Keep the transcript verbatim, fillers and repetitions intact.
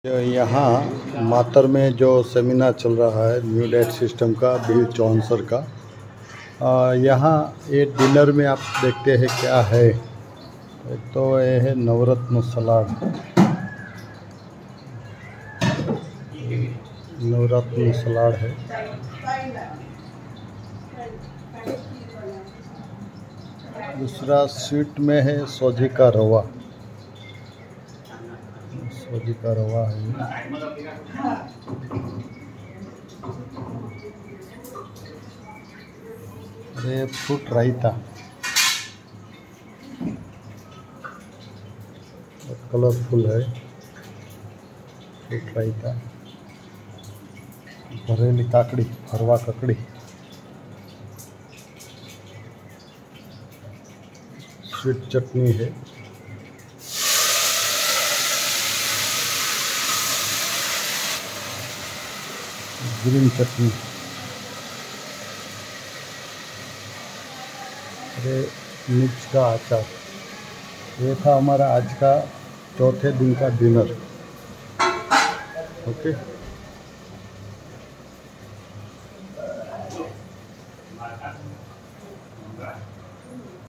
यहाँ मातर में जो सेमिनार चल रहा है न्यू डाइट सिस्टम का बिल चौंसर का, आ, यहाँ ये डिनर में आप देखते हैं क्या है। एक तो ये है नवरत्न सलाद, नवरत्न सलाद है। दूसरा स्वीट में है सोजी का रवा, सोजी का रवा है। ये फ्रूट रायता, कलरफुल है फ्रूट रायता। भरेली काकड़ी, फरवा ककड़ी, स्वीट चटनी है। ग्रीन चटनी, अरे मिर्च का अचार। ये था हमारा आज का चौथे दिन का डिनर। ओके।